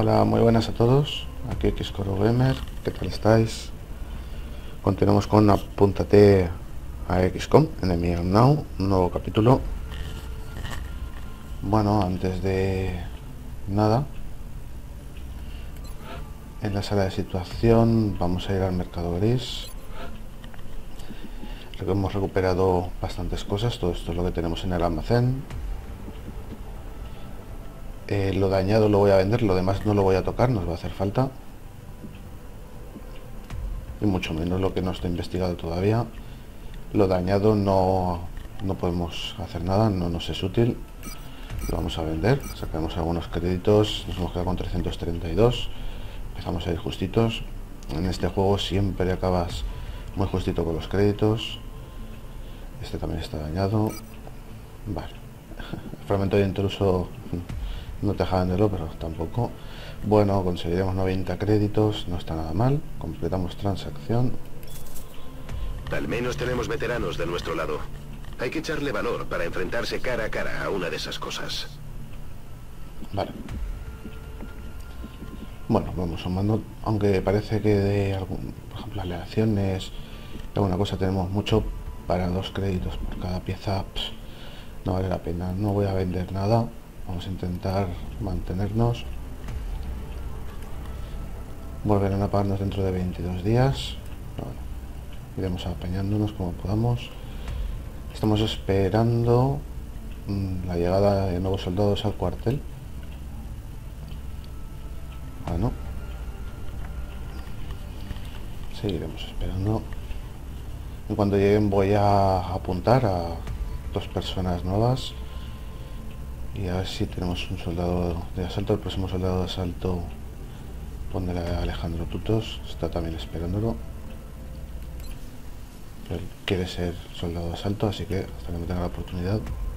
Hola, muy buenas a todos. Aquí Xcoro Gamer. ¿Qué tal estáis? Continuamos con Apúntate a XCOM, Enemy Unknown, un nuevo capítulo. Bueno, antes de nada, en la sala de situación vamos a ir al mercado gris. Hemos recuperado bastantes cosas. Todo esto es lo que tenemos en el almacén. Lo dañado lo voy a vender, lo demás no lo voy a tocar, nos va a hacer falta. Y mucho menos lo que no está investigado todavía. Lo dañado no podemos hacer nada, no nos es útil. Lo vamos a vender, sacamos algunos créditos, nos hemos quedado con 332. Empezamos a ir justitos. En este juego siempre acabas muy justito con los créditos. Este también está dañado. Vale. El fragmento de intruso no te deja venderlo, pero tampoco. Bueno, conseguiremos 90 créditos, no está nada mal. Completamos transacción. Al menos tenemos veteranos de nuestro lado. Hay que echarle valor para enfrentarse cara a cara a una de esas cosas. Vale. Bueno, vamos sumando, aunque parece que de algún, por ejemplo, aleaciones, alguna cosa tenemos mucho. Para 2 créditos por cada pieza, no vale la pena. No voy a vender nada. Vamos a intentar mantenernos. Volverán a pagarnos dentro de 22 días. Bueno, iremos apañándonos como podamos. Estamos esperando la llegada de nuevos soldados al cuartel. Bueno, seguiremos esperando. Y cuando lleguen voy a apuntar a 2 personas nuevas y a ver si tenemos un soldado de asalto. El próximo soldado de asalto pondré a Alejandro Tutos, está también esperándolo. Él quiere ser soldado de asalto, así que hasta que no tenga la oportunidad.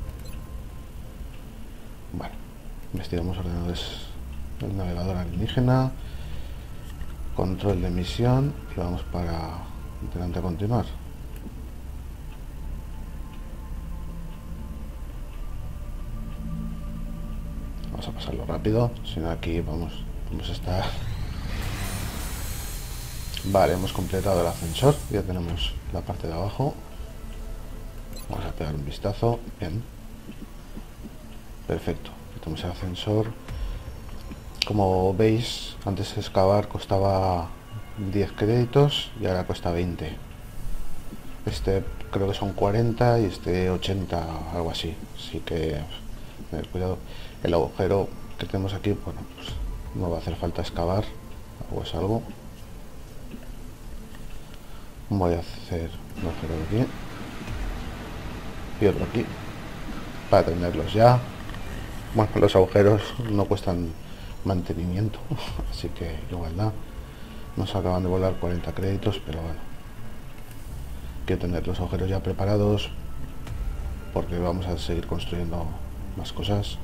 Vale, investigamos ordenadores, el navegador alienígena, control de misión y vamos para delante a continuar. Vamos a pasarlo rápido, si no aquí vamos a estar. Vale, hemos completado el ascensor, ya tenemos la parte de abajo. Vamos a pegar un vistazo. Bien, perfecto, tenemos el ascensor. Como veis, antes excavar costaba 10 créditos y ahora cuesta 20. Este creo que son 40 y este 80, algo así. Así que tener cuidado. El agujero que tenemos aquí, bueno, pues no va a hacer falta excavar o es algo. Voy a hacer un agujero aquí y otro aquí para tenerlos ya. Bueno, los agujeros no cuestan mantenimiento, así que igualdad. Nos acaban de volar 40 créditos, pero bueno, quiero tener los agujeros ya preparados porque vamos a seguir construyendo más cosas.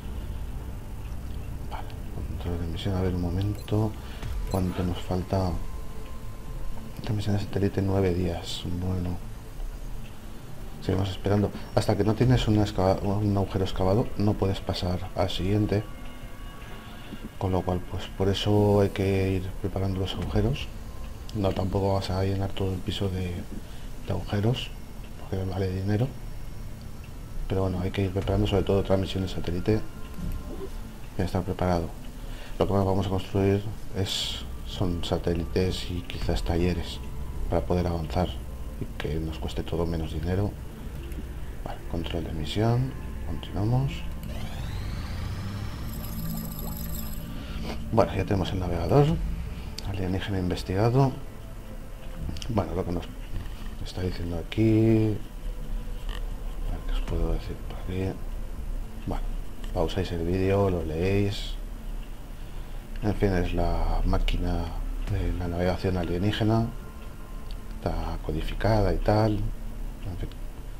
Vale, control de misión, a ver un momento, ¿cuánto nos falta? Esta misión de satélite 9 días. Bueno, seguimos esperando. Hasta que no tienes un agujero excavado, no puedes pasar al siguiente. Con lo cual, pues por eso hay que ir preparando los agujeros. No, tampoco vas a llenar todo el piso de agujeros, porque vale dinero. Pero bueno, hay que ir preparando, sobre todo otra misión de satélite. Ya está preparado. Lo que más vamos a construir son satélites y quizás talleres para poder avanzar y que nos cueste todo menos dinero. Vale, control de misión, continuamos. Bueno, ya tenemos el navegador, alienígena investigado. Bueno, lo que nos está diciendo aquí, a ver, ¿qué os puedo decir por aquí? Bueno, pausáis el vídeo, lo leéis. En fin, es la máquina de la navegación alienígena, está codificada y tal. En fin.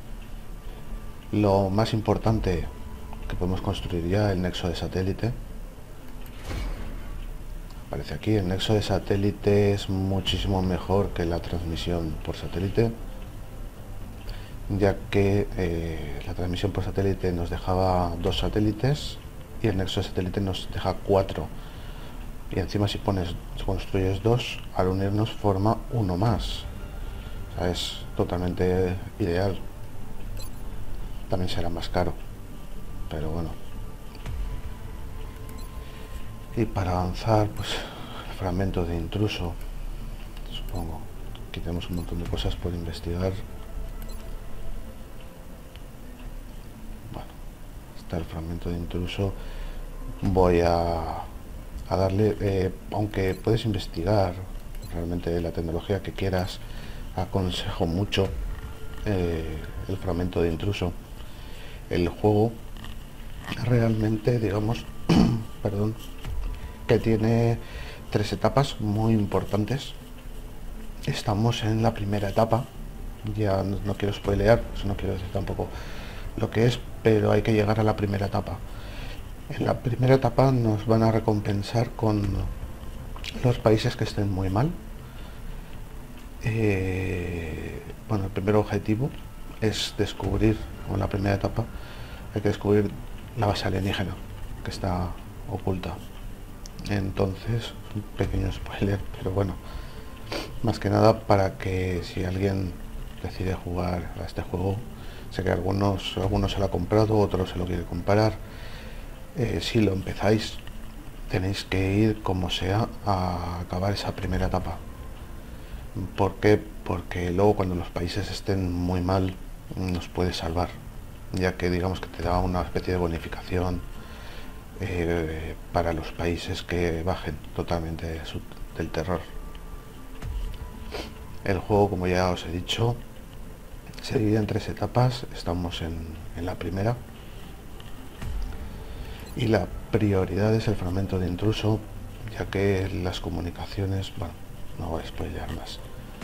Lo más importante que podemos construir ya, el nexo de satélite. Aparece aquí, el nexo de satélite es muchísimo mejor que la transmisión por satélite, ya que la transmisión por satélite nos dejaba 2 satélites y el nexo de satélite nos deja 4. Y encima si construyes dos, al unirnos forma uno más. O sea, es totalmente ideal. También será más caro, pero bueno. Y para avanzar, pues el fragmento de intruso, supongo. Aquí tenemos un montón de cosas por investigar. Bueno, está el fragmento de intruso. Voy a darle, aunque puedes investigar realmente la tecnología que quieras, aconsejo mucho el fragmento de intruso. El juego realmente, digamos, perdón, que tiene 3 etapas muy importantes. Estamos en la primera etapa, ya no quiero spoilear, eso no quiero decir tampoco lo que es, pero hay que llegar a la primera etapa. En la primera etapa nos van a recompensar con los países que estén muy mal. Bueno, el primer objetivo es descubrir, o en la primera etapa, hay que descubrir la base alienígena que está oculta. Entonces, un pequeño spoiler, pero bueno, más que nada para que si alguien decide jugar a este juego, sé que algunos se lo ha comprado, otros se lo quiere comprar. Si lo empezáis, tenéis que ir como sea a acabar esa primera etapa. ¿Por qué? Porque luego cuando los países estén muy mal nos puede salvar, ya que digamos que te da una especie de bonificación para los países que bajen totalmente del terror. El juego, como ya os he dicho, se divide en 3 etapas. Estamos en la primera y la prioridad es el fragmento de intruso, ya que las comunicaciones, bueno, no voy a spoilear más.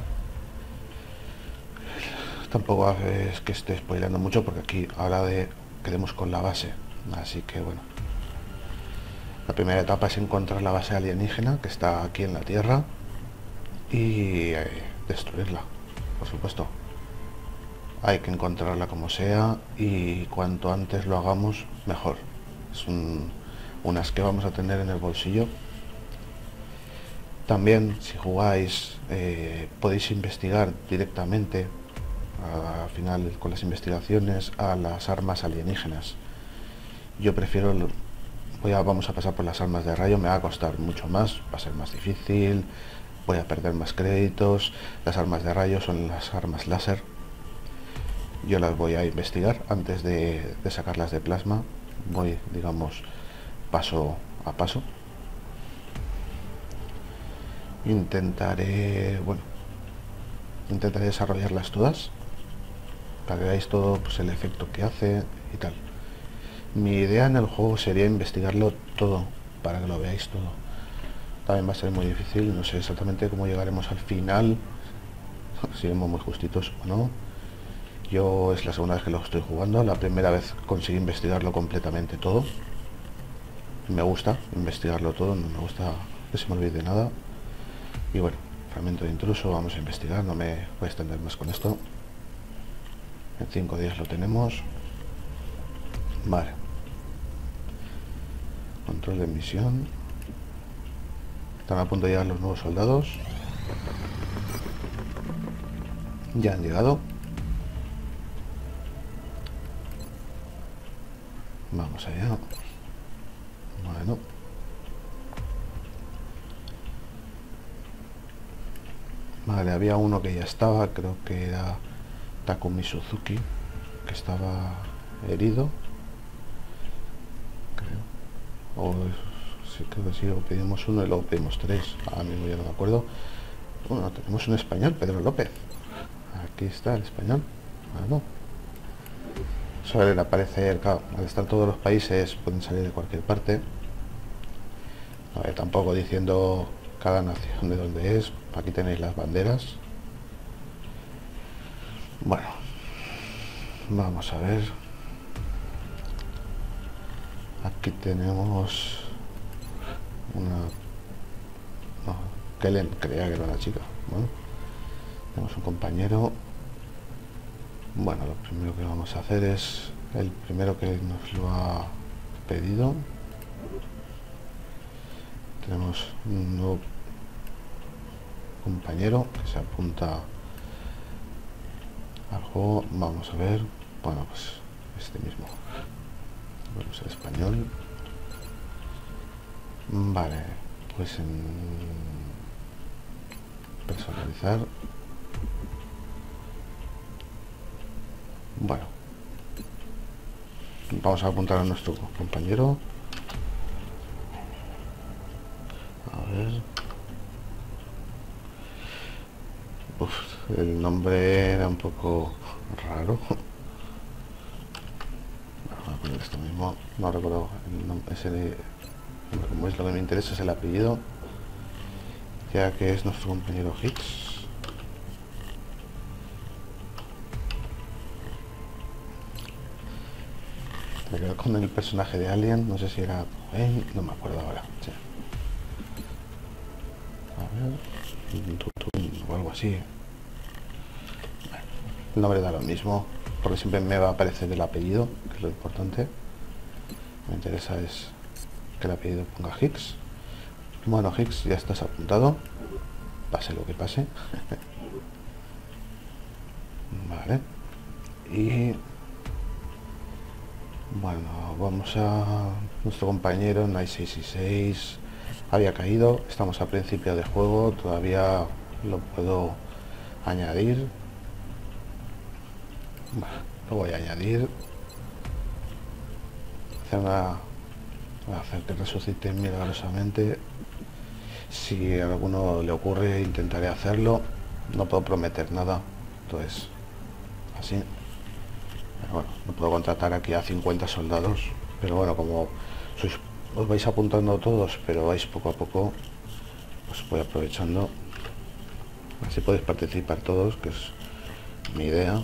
Tampoco es que esté spoileando mucho porque aquí habla de quedemos con la base, así que bueno. La primera etapa es encontrar la base alienígena que está aquí en la Tierra y destruirla, por supuesto. Hay que encontrarla como sea y cuanto antes lo hagamos, mejor. Es unas que vamos a tener en el bolsillo. También, si jugáis, podéis investigar directamente, al final con las investigaciones, a las armas alienígenas. Yo prefiero, vamos a pasar por las armas de rayo, me va a costar mucho más, va a ser más difícil, voy a perder más créditos. Las armas de rayo son las armas láser. Yo las voy a investigar antes de sacarlas de plasma. Voy, digamos, paso a paso. Intentaré desarrollarlas todas para que veáis todo, pues, el efecto que hace y tal. Mi idea en el juego sería investigarlo todo para que lo veáis todo. También va a ser muy difícil, no sé exactamente cómo llegaremos al final, si somos muy justitos o no. Yo es la segunda vez que lo estoy jugando, la primera vez conseguí investigarlo completamente todo. Me gusta investigarlo todo, no me gusta que se me olvide nada. Y bueno, fragmento de intruso, vamos a investigar, no me voy a extender más con esto. En 5 días lo tenemos. Vale. Control de misión. Están a punto de llegar los nuevos soldados. Ya han llegado. Vamos allá. Bueno. Vale, había uno que ya estaba, creo que era Takumi Suzuki, que estaba herido. Creo. O sí, creo que sí, o pedimos uno y luego pedimos 3. Ahora mismo ya no me acuerdo. Bueno, tenemos un español, Pedro López. Aquí está el español. Bueno. Suelen aparecer, claro, al estar todos los países pueden salir de cualquier parte. A ver, tampoco diciendo cada nación de dónde es. Aquí tenéis las banderas. Bueno, vamos a ver. Aquí tenemos una... No, Kellen, creía que era una chica. Bueno, tenemos un compañero. Bueno, lo primero que vamos a hacer es el primero que nos lo ha pedido. tenemos un nuevo compañero que se apunta al juego. Vamos a ver. Bueno, pues este mismo. Vamos al español. Vale, pues en personalizar. Bueno, vamos a apuntar a nuestro compañero. A ver. Uf, el nombre era un poco raro. Voy a poner esto mismo. No recuerdo el nombre. Como es lo que me interesa es el apellido, ya que es nuestro compañero Higgs. Me quedo con el personaje de Alien, no sé si era no me acuerdo ahora. Sí. A ver, o algo así. El nombre da lo mismo, porque siempre me va a aparecer el apellido, que es lo importante. Me interesa es que el apellido ponga Higgs. Bueno, Higgs, ya estás apuntado, pase lo que pase. Vale. Y bueno, vamos a nuestro compañero Night 666. Había caído, estamos a principio de juego, todavía lo puedo añadir. Bueno, lo voy a añadir. Hacer que resucite milagrosamente. Si a alguno le ocurre, intentaré hacerlo. No puedo prometer nada, entonces así. Pero bueno, no puedo contratar aquí a 50 soldados, pero bueno, como os vais apuntando todos, pero vais poco a poco, pues voy aprovechando. Así podéis participar todos, que es mi idea.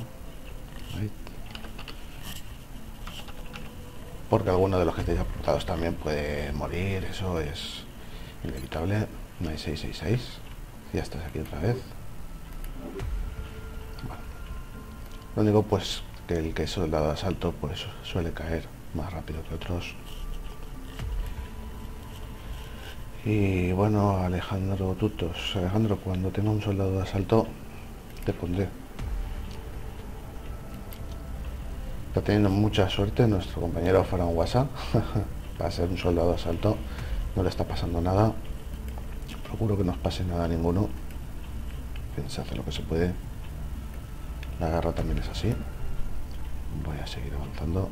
Porque alguno de los que estéis apuntados también puede morir, eso es inevitable. No hay 666. Ya estás aquí otra vez. Bueno, lo único pues que el que es soldado de asalto pues suele caer más rápido que otros. Y bueno, Alejandro Tutos. Alejandro, cuando tenga un soldado de asalto te pondré. Está teniendo mucha suerte nuestro compañero Farhan Wasa. Para ser un soldado de asalto no le está pasando nada. Procuro que no os pase nada a ninguno. Se hace lo que se puede. La garra también es así. Voy a seguir avanzando.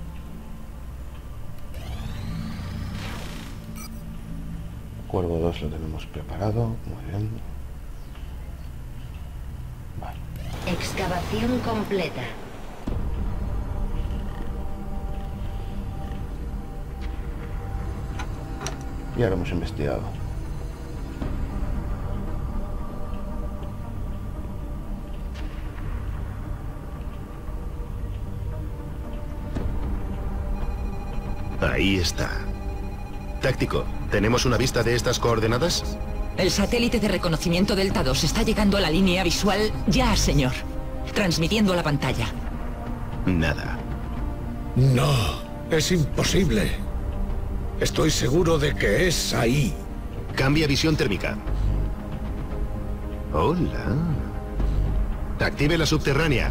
Cuervo 2 lo tenemos preparado. Muy bien. Vale. Excavación completa. Ya lo hemos investigado. Ahí está. Táctico, ¿tenemos una vista de estas coordenadas? El satélite de reconocimiento Delta 2 está llegando a la línea visual ya, señor. Transmitiendo a la pantalla. Nada. No, es imposible. Estoy seguro de que es ahí. Cambia visión térmica. Hola. Active la subterránea.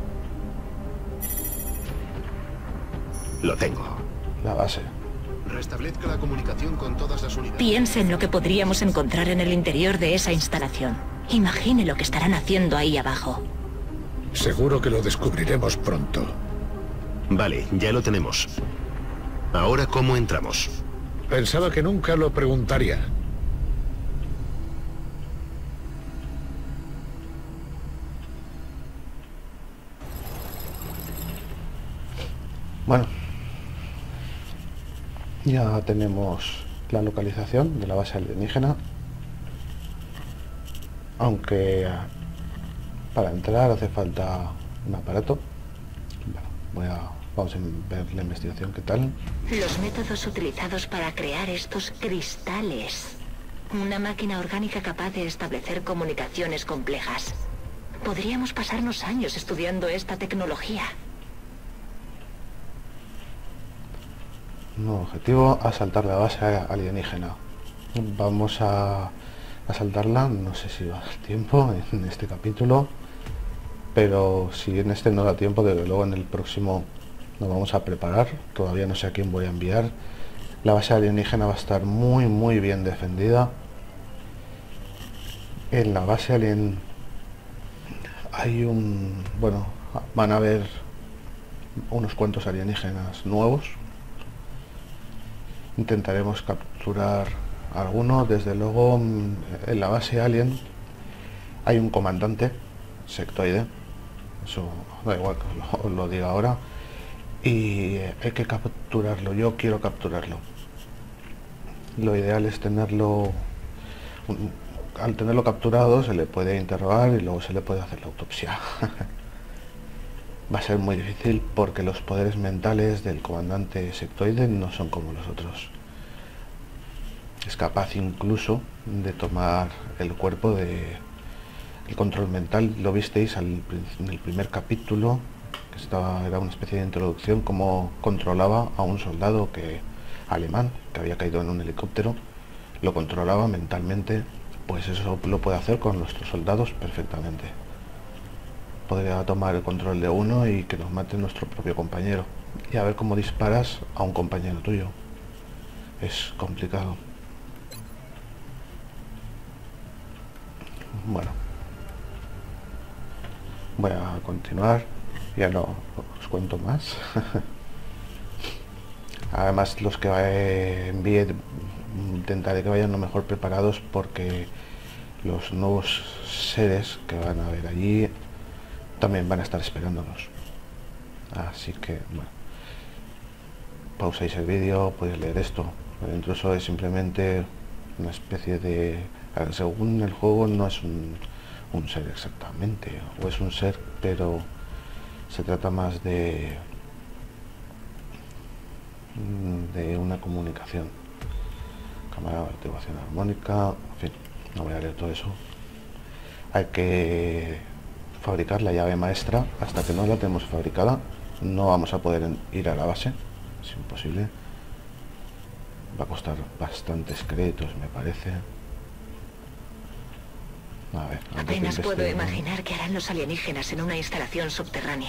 Lo tengo. La base. Restablezca la comunicación con todas las unidades. Piense en lo que podríamos encontrar en el interior de esa instalación. Imagine lo que estarán haciendo ahí abajo. Seguro que lo descubriremos pronto. Vale, ya lo tenemos. Ahora, ¿cómo entramos? Pensaba que nunca lo preguntaría. Bueno, ya tenemos la localización de la base alienígena, aunque para entrar hace falta un aparato. Bueno, vamos a ver la investigación, ¿qué tal? Los métodos utilizados para crear estos cristales. Una máquina orgánica capaz de establecer comunicaciones complejas. Podríamos pasarnos años estudiando esta tecnología. Nuevo objetivo, asaltar la base alienígena. Vamos a saltarla, no sé si va a dar tiempo en este capítulo, pero si en este no da tiempo, desde luego en el próximo nos vamos a preparar. Todavía no sé a quién voy a enviar. La base alienígena va a estar muy bien defendida. En la base alien hay van a haber unos cuantos alienígenas nuevos. Intentaremos capturar alguno. Desde luego en la base alien hay un comandante sectoide, eso da igual que os lo diga ahora, y hay que capturarlo. Yo quiero capturarlo. Lo ideal es tenerlo, al tenerlo capturado se le puede interrogar y luego se le puede hacer la autopsia. Va a ser muy difícil porque los poderes mentales del comandante sectoide no son como los otros. Es capaz incluso de tomar el cuerpo de... El control mental, lo visteis en el primer capítulo, que era una especie de introducción, cómo controlaba a un soldado alemán que había caído en un helicóptero, lo controlaba mentalmente. Pues eso lo puede hacer con nuestros soldados perfectamente. Podría tomar el control de uno y que nos mate nuestro propio compañero. Y a ver cómo disparas a un compañero tuyo. Es complicado. Bueno. Voy a continuar. Ya no os cuento más. Además, los que envíe intentaré que vayan lo mejor preparados, porque los nuevos seres que van a ver allí también van a estar esperándonos. Así que, bueno, pausáis el vídeo, podéis leer esto. El intruso es simplemente una especie de... Según el juego no es un ser exactamente, o es un ser, pero se trata más de una comunicación. Cámara de activación armónica, en fin, no voy a leer todo eso. Hay que fabricar la llave maestra. Hasta que no la tenemos fabricada no vamos a poder ir a la base, es imposible. Va a costar bastantes créditos, me parece. A ver, apenas puedo imaginar qué harán los alienígenas en una instalación subterránea.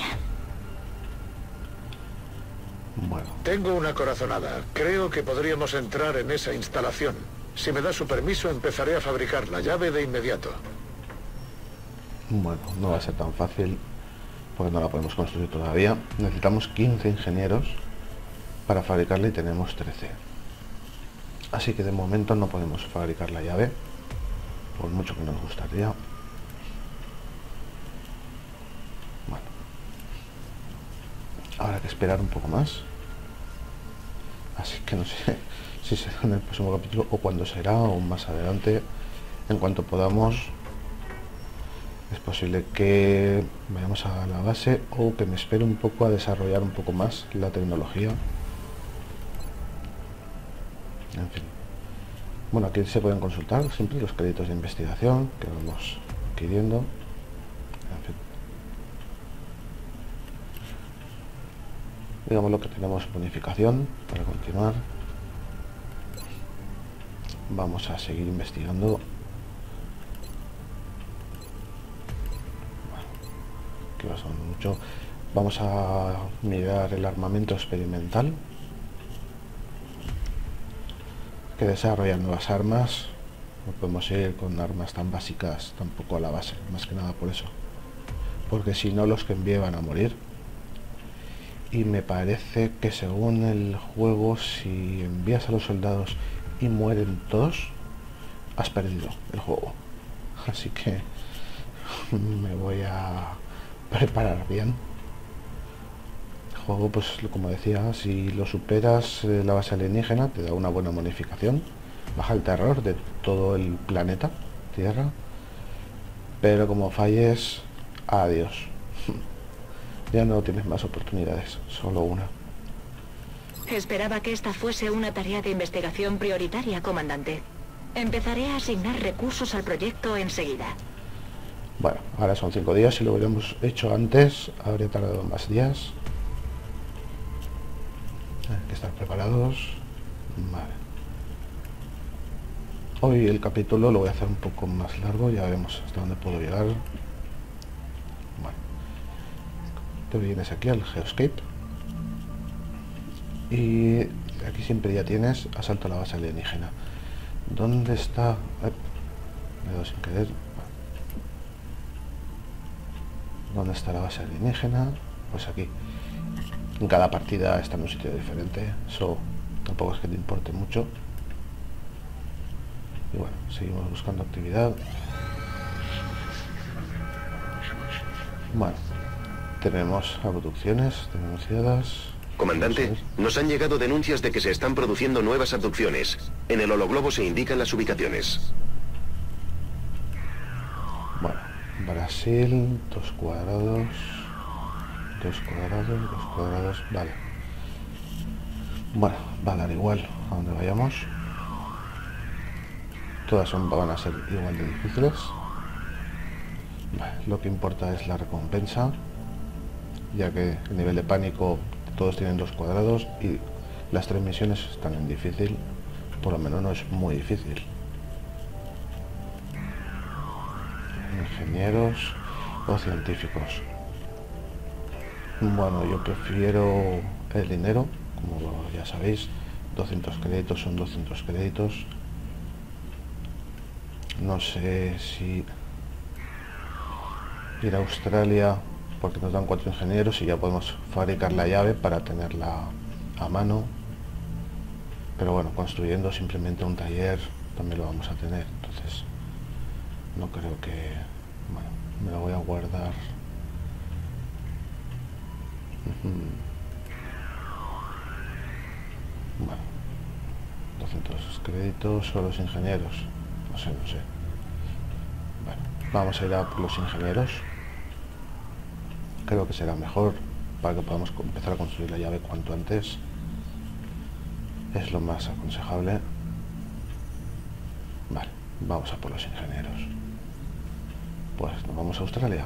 Bueno. Tengo una corazonada. Creo que podríamos entrar en esa instalación. Si me da su permiso, empezaré a fabricar la llave de inmediato. Bueno, no va a ser tan fácil, porque no la podemos construir todavía. Necesitamos 15 ingenieros para fabricarla y tenemos 13. Así que de momento no podemos fabricar la llave, por mucho que nos gustaría. Bueno, habrá que esperar un poco más. Así que no sé si será en el próximo capítulo o cuándo será, o más adelante. En cuanto podamos, es posible que vayamos a la base o que me espere un poco a desarrollar un poco más la tecnología. En fin. Bueno, aquí se pueden consultar siempre los créditos de investigación que vamos adquiriendo. En fin. Digamos lo que tenemos bonificación para continuar. Vamos a seguir investigando. Bueno, que va a sonar mucho. Vamos a mirar el armamento experimental, que desarrollan nuevas armas. No podemos ir con armas tan básicas tampoco a la base, más que nada por eso, porque si no los que envíe van a morir. Y me parece que según el juego, si envías a los soldados y mueren todos, has perdido el juego. Así que me voy a preparar bien. El juego, pues como decía, si lo superas, la base alienígena te da una buena bonificación, baja el terror de todo el planeta Tierra, pero como falles, adiós. Ya no tienes más oportunidades, solo una. Esperaba que esta fuese una tarea de investigación prioritaria, comandante. Empezaré a asignar recursos al proyecto enseguida. Bueno, ahora son 5 días. Si lo hubiéramos hecho antes, habría tardado más días. Hay que estar preparados. Vale. Hoy el capítulo lo voy a hacer un poco más largo, ya veremos hasta dónde puedo llegar. Bueno, te vienes aquí al Geoscape y aquí siempre ya tienes asalto a la base alienígena. ¿Dónde está? Me he dado sin querer. ¿Dónde está la base alienígena? Pues aquí. En cada partida está en un sitio diferente, eso tampoco es que te importe mucho. Y bueno, seguimos buscando actividad. Bueno, tenemos abducciones denunciadas. Comandante, nos han llegado denuncias de que se están produciendo nuevas abducciones. En el hologlobo se indican las ubicaciones. Bueno, Brasil, 2 cuadrados, 2 cuadrados, 2 cuadrados, vale. Bueno, va a dar igual a donde vayamos. Todas van a ser igual de difíciles. Vale, lo que importa es la recompensa, ya que el nivel de pánico todos tienen 2 cuadrados y las 3 misiones están en difícil, por lo menos no es muy difícil. Ingenieros o científicos. Bueno, yo prefiero el dinero, como ya sabéis, 200 créditos son 200 créditos. No sé si ir a Australia, porque nos dan 4 ingenieros y ya podemos fabricar la llave para tenerla a mano. Pero bueno, construyendo simplemente un taller también lo vamos a tener, entonces no creo que... Bueno, me lo voy a guardar. Bueno, 200 créditos o los ingenieros. No sé. Bueno, vamos a ir a por los ingenieros. Creo que será mejor para que podamos empezar a construir la llave cuanto antes. Es lo más aconsejable. Vale, vamos a por los ingenieros. Pues nos vamos a Australia.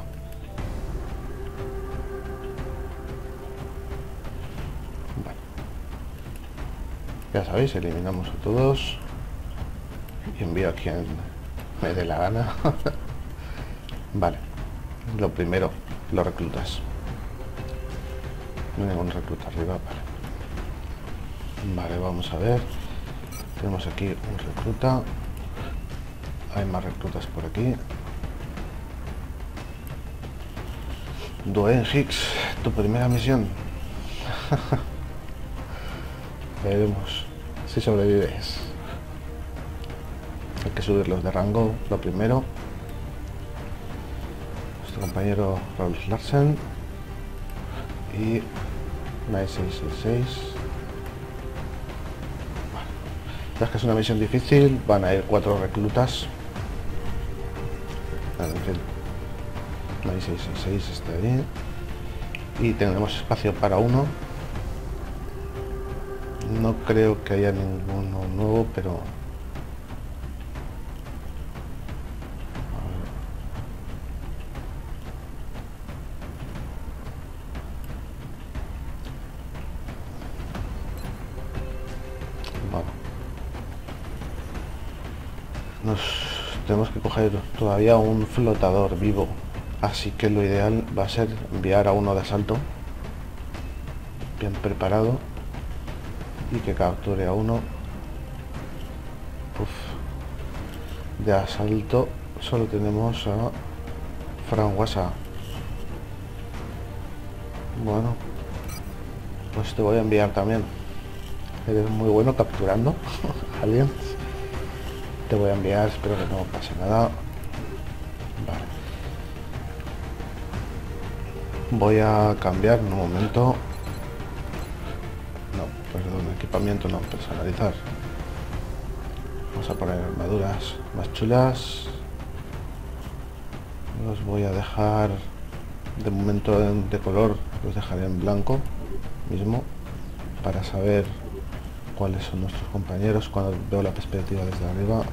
Bueno, ya sabéis, eliminamos a todos y envío a quien me dé la gana. Vale, lo primero, los reclutas. No hay ningún recluta arriba, vale. Vale, vamos a ver. Tenemos aquí un recluta. Hay más reclutas por aquí. Dwayne Hicks, tu primera misión. Veremos si sobrevives. Hay que subirlos de rango, lo primero. Nuestro compañero Raúl Larsen y Night 666. Bueno, ya es que es una misión difícil, van a ir 4 reclutas. En fin, Night 666 está bien. Y tenemos espacio para uno. No creo que haya ninguno nuevo, pero... Bueno. Nos tenemos que coger todavía un flotador vivo. Así que lo ideal va a ser enviar a uno de asalto. Bien preparado. Y que capture a uno. De asalto solo tenemos a Franguasa. Bueno, pues te voy a enviar también. Eres muy bueno capturando aliens. Te voy a enviar, espero que no pase nada. Vale. Voy a cambiar en un momento. Perdón, equipamiento no, personalizar. Vamos a poner armaduras más chulas. Los voy a dejar de momento de color, los dejaré en blanco mismo para saber cuáles son nuestros compañeros cuando veo la perspectiva desde arriba.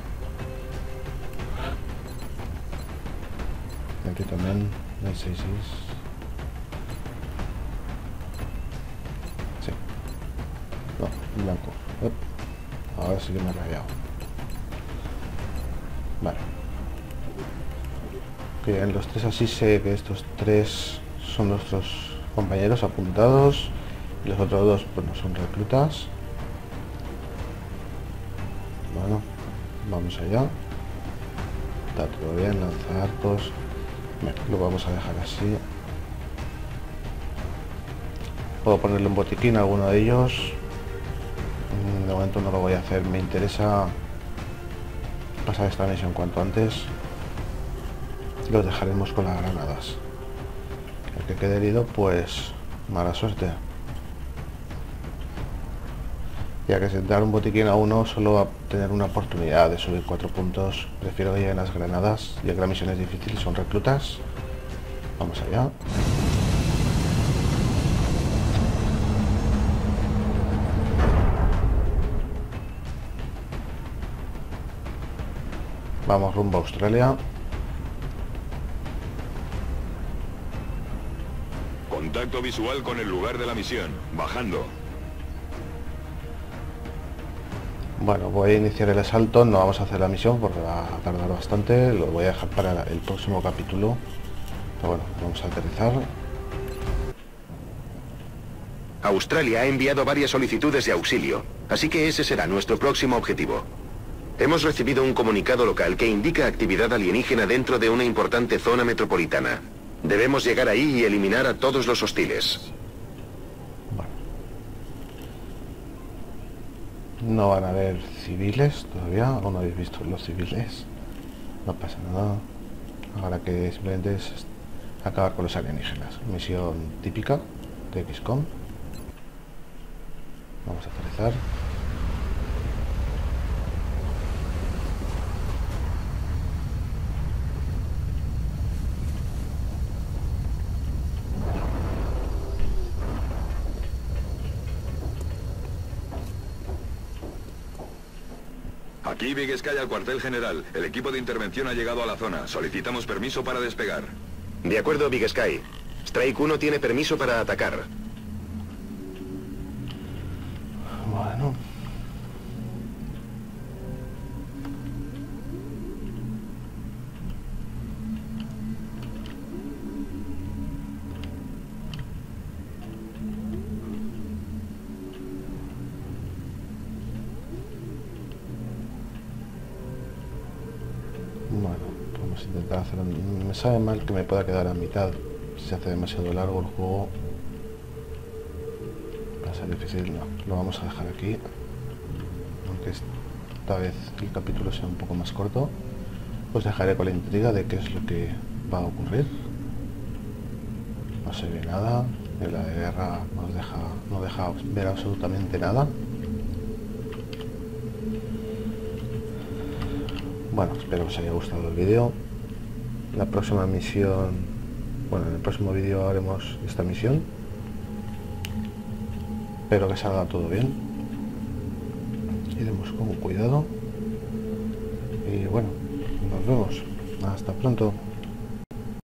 Aquí también el 66. No, en blanco. Ahora sí que me he rayado. Bien, los tres así sé que estos tres son nuestros compañeros apuntados y los otros dos, bueno, son reclutas. Bueno, vamos allá. Está todo bien, lanza arcos. Bueno, lo vamos a dejar así. Puedo ponerle un botiquín a alguno de ellos. De momento no lo voy a hacer, me interesa pasar esta misión cuanto antes. Los dejaremos con las granadas. El que quede herido, pues mala suerte. Ya que dar un botiquín a uno solo va a tener una oportunidad de subir 4 puntos. Prefiero que lleguen las granadas, ya que la misión es difícil y son reclutas. Vamos allá. Vamos rumbo a Australia. Contacto visual con el lugar de la misión. Bajando. Bueno, voy a iniciar el asalto. No vamos a hacer la misión porque va a tardar bastante. Lo voy a dejar para el próximo capítulo. Pero bueno, vamos a aterrizar. Australia ha enviado varias solicitudes de auxilio, así que ese será nuestro próximo objetivo. Hemos recibido un comunicado local que indica actividad alienígena dentro de una importante zona metropolitana. Debemos llegar ahí y eliminar a todos los hostiles. Bueno. No van a haber civiles todavía, aún no habéis visto los civiles. No pasa nada. Ahora que simplemente es acabar con los alienígenas. Misión típica de XCOM. Vamos a aterrizar. Aquí Big Sky al cuartel general. El equipo de intervención ha llegado a la zona. Solicitamos permiso para despegar. De acuerdo, Big Sky. Strike 1 tiene permiso para atacar. Bueno. Bueno, vamos a intentar hacerlo. Me sabe mal que me pueda quedar a mitad. Si se hace demasiado largo el juego, va a ser difícil. No, lo vamos a dejar aquí. Aunque esta vez el capítulo sea un poco más corto, os dejaré con la intriga de qué es lo que va a ocurrir. No se ve nada. La guerra no deja ver absolutamente nada. Bueno, espero que os haya gustado el vídeo. La próxima misión, bueno, en el próximo vídeo haremos esta misión. Espero que salga todo bien. Iremos con cuidado. Y bueno, nos vemos. Hasta pronto.